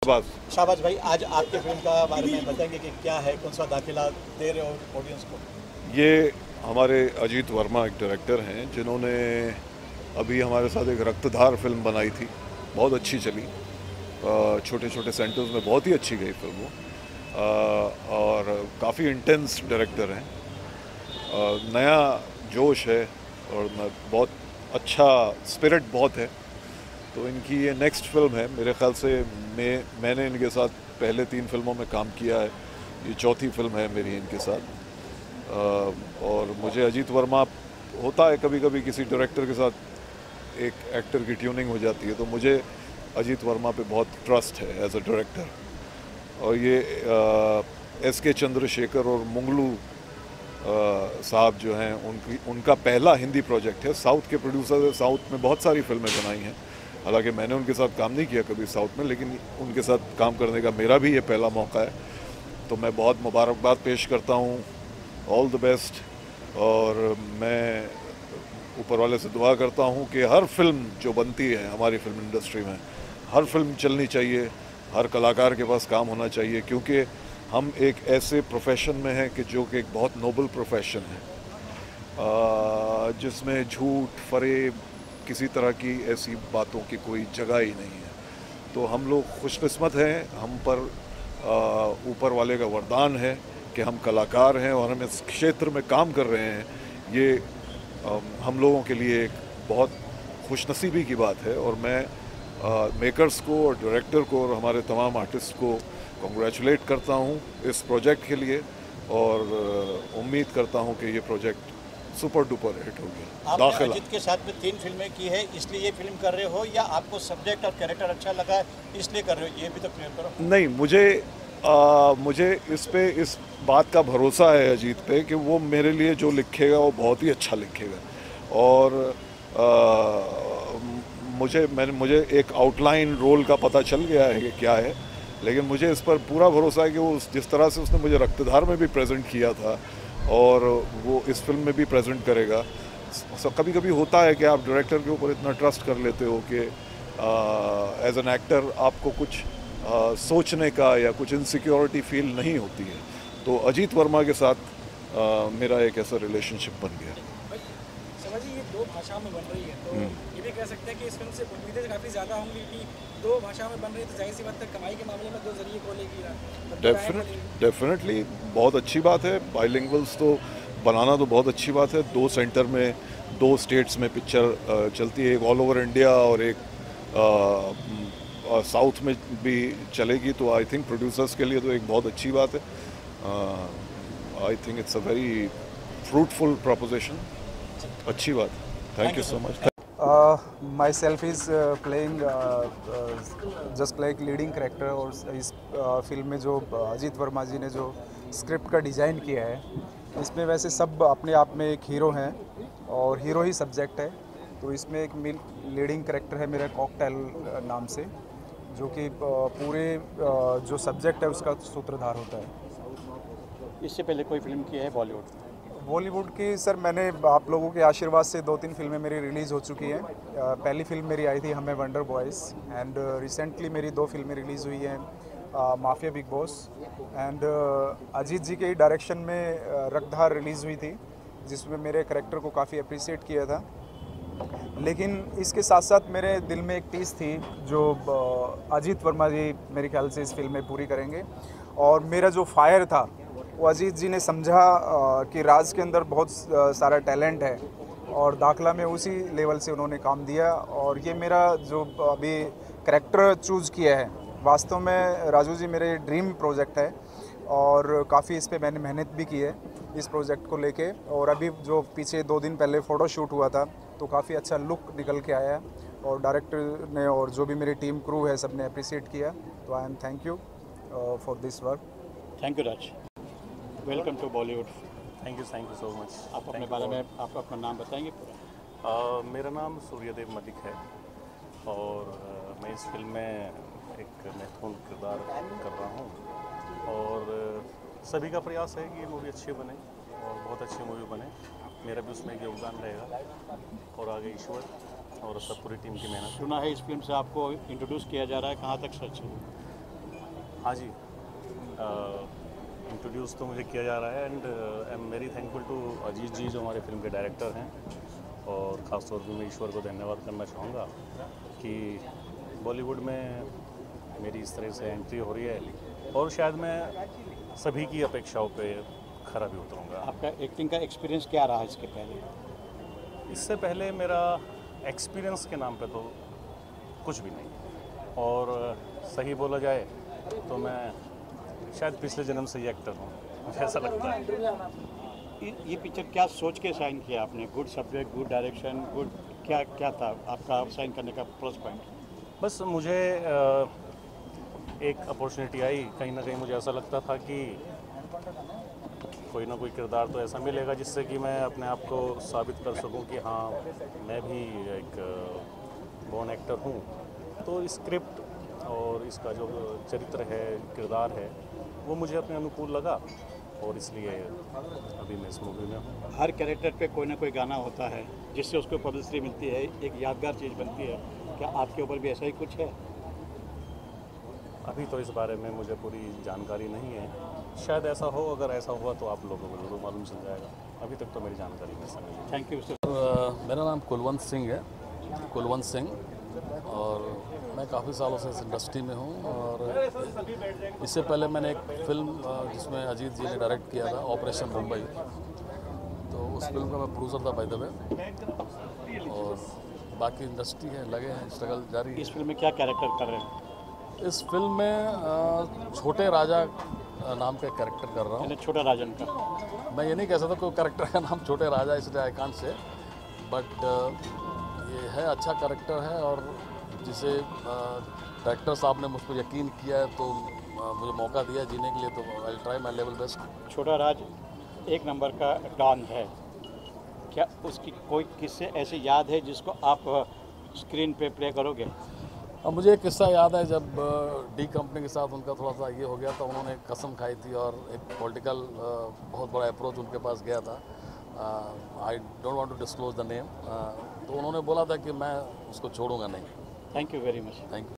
शाबाश। शाबाश भाई, आज आपके फिल्म का बारे में बताएंगे कि क्या है, कौन सा दाखिला दे रहे हो ऑडियंस को? ये हमारे अजीत वर्मा एक डायरेक्टर हैं जिन्होंने अभी हमारे साथ एक रक्तधार फिल्म बनाई थी, बहुत अच्छी चली, छोटे छोटे सेंटर्स में बहुत ही अच्छी गई फिल्म वो। और काफ़ी इंटेंस डायरेक्टर हैं, नया जोश है और बहुत अच्छा स्पिरिट बहुत है। तो इनकी ये नेक्स्ट फिल्म है मेरे ख्याल से। मैंने इनके साथ पहले 3 फिल्मों में काम किया है, ये चौथी फिल्म है मेरी इनके साथ। और मुझे अजीत वर्मा, होता है कभी कभी किसी डायरेक्टर के साथ एक एक्टर की ट्यूनिंग हो जाती है, तो मुझे अजीत वर्मा पे बहुत ट्रस्ट है एज अ डायरेक्टर। और ये एस.के. चंद्रशेखर और मुंगलू साहब जो हैं, उनका पहला हिंदी प्रोजेक्ट है। साउथ के प्रोड्यूसर है, साउथ में बहुत सारी फिल्में बनाई हैं, हालांकि मैंने उनके साथ काम नहीं किया कभी साउथ में, लेकिन उनके साथ काम करने का मेरा भी ये पहला मौका है। तो मैं बहुत मुबारकबाद पेश करता हूँ, ऑल द बेस्ट। और मैं ऊपर वाले से दुआ करता हूँ कि हर फिल्म जो बनती है हमारी फिल्म इंडस्ट्री में, हर फिल्म चलनी चाहिए, हर कलाकार के पास काम होना चाहिए, क्योंकि हम एक ऐसे प्रोफेशन में हैं कि जो कि एक बहुत नोबल प्रोफेशन है, जिसमें झूठ फरेब किसी तरह की ऐसी बातों की कोई जगह ही नहीं है। तो हम लोग खुशकिस्मत हैं, हम पर ऊपर वाले का वरदान है कि हम कलाकार हैं और हम इस क्षेत्र में काम कर रहे हैं। ये हम लोगों के लिए एक बहुत खुशनसीबी की बात है। और मैं मेकर्स को और डायरेक्टर को और हमारे तमाम आर्टिस्ट को कॉन्ग्रेचुलेट करता हूँ इस प्रोजेक्ट के लिए, और उम्मीद करता हूँ कि ये प्रोजेक्ट सुपर डुपर हिट हो गया। आपने अजीत के साथ में 3 फिल्में की है, इसलिए ये फिल्म कर रहे हो या आपको सब्जेक्ट और कैरेक्टर अच्छा लगा है इसलिए कर रहे हो, ये भी तो क्लियर करो। नहीं, मुझे इस बात का भरोसा है अजीत पे कि वो मेरे लिए जो लिखेगा वो बहुत ही अच्छा लिखेगा। और मुझे एक आउटलाइन रोल का पता चल गया है कि क्या है, लेकिन मुझे इस पर पूरा भरोसा है कि वो जिस तरह से उसने मुझे रक्तधार में भी प्रेजेंट किया था और वो इस फिल्म में भी प्रेजेंट करेगा। कभी कभी होता है कि आप डायरेक्टर के ऊपर इतना ट्रस्ट कर लेते हो कि एज एन एक्टर आपको कुछ सोचने का या कुछ इनसिक्योरिटी फील नहीं होती है। तो अजीत वर्मा के साथ मेरा एक ऐसा रिलेशनशिप बन गया। समझिए ये 2 भाषाओं में बन रही है, तो ये भी कह सकते हैं कि इस फिल्म से उम्मीदें काफ़ी ज़्यादा होंगी कि 2 भाषाओं में बन रही है, तो जाहिर सी बात है कमाई के मामले में 2 जरिए खोलेगी। डेफिनेटली बहुत अच्छी बात है। बाइलिंगुअल्स तो बनाना तो बहुत अच्छी बात है। 2 सेंटर में 2 स्टेट्स में पिक्चर चलती है, एक ऑल ओवर इंडिया और एक साउथ में भी चलेगी। तो आई थिंक प्रोड्यूसर्स के लिए तो एक बहुत अच्छी बात है। I think it's a very fruitful proposition, अच्छी बात है। Thank you so much. Myself is playing just like leading character। और इस फिल्म में जो अजीत वर्मा जी ने जो स्क्रिप्ट का डिज़ाइन किया है, इसमें वैसे सब अपने आप में एक हीरो हैं और हीरो ही सब्जेक्ट है। तो इसमें एक लीडिंग कैरेक्टर है मेरा कॉकटेल नाम से, जो कि पूरे जो सब्जेक्ट है उसका सूत्रधार होता है। इससे पहले कोई फिल्म की है बॉलीवुड की? सर मैंने आप लोगों के आशीर्वाद से 2-3 फिल्में मेरी रिलीज़ हो चुकी हैं। पहली फिल्म मेरी आई थी हमें वंडर बॉयज़, एंड रिसेंटली मेरी 2 फिल्में रिलीज़ हुई हैं, mafia big boss, and Ajit ji के डायरेक्शन में रक्तधार रिलीज़ हुई थी, जिसमें मेरे करैक्टर को काफ़ी अप्रिशिएट किया था। लेकिन इसके साथ साथ मेरे दिल में एक टीस थी जो अजीत वर्मा जी मेरे ख्याल से इस फिल्म में पूरी करेंगे। और मेरा जो फायर था वो अजीत जी ने समझा कि राज के अंदर बहुत सारा टैलेंट है, और दाखला में उसी लेवल से उन्होंने काम दिया। और ये मेरा जो अभी करैक्टर चूज़ किया है, वास्तव में राजू जी मेरे ड्रीम प्रोजेक्ट है, और काफ़ी इस पे मैंने मेहनत भी की है इस प्रोजेक्ट को लेके। और अभी जो पीछे 2 दिन पहले फ़ोटो शूट हुआ था, तो काफ़ी अच्छा लुक निकल के आया, और डायरेक्टर ने और जो भी मेरी टीम क्रू है सब ने अप्रिशिएट किया। तो I am thank you for this work. Thank you Raj, welcome to Bollywood. Thank you so much. आप अपने बारे में आप अपना नाम बताएंगे? मेरा नाम सूर्यदेव मलिक है, और मैं इस फिल्म में एक महत्वपूर्ण किरदार कर रहा हूँ। और सभी का प्रयास है कि ये मूवी अच्छी बने और बहुत अच्छी मूवी बने। मेरा भी उसमें एक योगदान रहेगा, और आगे ईश्वर और सब पूरी टीम की मेहनत। सुना है इस फिल्म से आपको इंट्रोड्यूस किया जा रहा है, कहाँ तक सच है? हाँ जी, इंट्रोड्यूस तो मुझे किया जा रहा है and I am very thankful to Ajit ji जो हमारे फिल्म के डायरेक्टर हैं, और ख़ास तौर पर मैं ईश्वर को धन्यवाद करना चाहूँगा कि बॉलीवुड में मेरी इस तरह से एंट्री हो रही है, और शायद मैं सभी की अपेक्षाओं पे खरा भी उतरूँगा। आपका एक्टिंग का एक्सपीरियंस क्या रहा इसके पहले? इससे पहले मेरा एक्सपीरियंस के नाम पे तो कुछ भी नहीं, और सही बोला जाए तो मैं शायद पिछले जन्म से ही एक्टर हूँ, मुझे ऐसा लगता है। ये पिक्चर क्या सोच के साइन किया आपने? Good subject, good direction, good क्या क्या था आपका साइन करने का प्लस पॉइंट? बस मुझे एक अपॉर्चुनिटी आई, कहीं ना कहीं मुझे ऐसा लगता था कि कोई ना कोई किरदार तो ऐसा मिलेगा जिससे कि मैं अपने आप को साबित कर सकूं कि हाँ मैं भी एक बॉर्न एक्टर हूँ। तो स्क्रिप्ट और इसका जो चरित्र है, किरदार है, वो मुझे अपने अनुकूल लगा, और इसलिए अभी मैं इस मूवी में हूँ। हर कैरेक्टर पे कोई ना कोई गाना होता है जिससे उसको पब्लिसिटी मिलती है, एक यादगार चीज़ बनती है। क्या आपके ऊपर भी ऐसा ही कुछ है? अभी तो इस बारे में मुझे पूरी जानकारी नहीं है, शायद ऐसा हो, अगर ऐसा हुआ तो आप लोगों को जरूर मालूम चल जाएगा। अभी तक तो मेरी जानकारी में ऐसा नहीं है। Thank you sir. मेरा नाम कुलवंत सिंह है, कुलवंत सिंह, और मैं काफ़ी सालों से इस इंडस्ट्री में हूँ। और इससे पहले मैंने एक फिल्म जिसमें अजीत जी ने डायरेक्ट किया था, ऑपरेशन मुंबई, तो उस फिल्म का मैं प्रोड्यूसर था बाय द वे। और बाकी इंडस्ट्री है, लगे हैं, स्ट्रगल जारी है। इस फिल्म में क्या कैरेक्टर कर रहे हैं? इस फिल्म में छोटे राजा नाम का कैरेक्टर कर रहा हूँ। छोटा राजन का? मैं ये नहीं कह सकता कोई कैरेक्टर का नाम छोटे राजा, इसलिए आई कांट से, बट ये है, अच्छा कैरेक्टर है, और जिसे डायरेक्टर साहब ने मुझ पर यकीन किया है तो मुझे मौका दिया जीने के लिए, तो I try my level best. छोटा राज एक नंबर का डॉन है, क्या उसकी कोई किस्से ऐसी याद है जिसको आप स्क्रीन पे प्ले करोगे? अब मुझे एक किस्सा याद है, जब डी कंपनी के साथ उनका थोड़ा सा ये हो गया था, उन्होंने कसम खाई थी और एक पॉलिटिकल बहुत बड़ा अप्रोच उनके पास गया था। I don't want to disclose the name, तो उन्होंने बोला था कि मैं उसको छोड़ूंगा नहीं। Thank you very much. Thank you.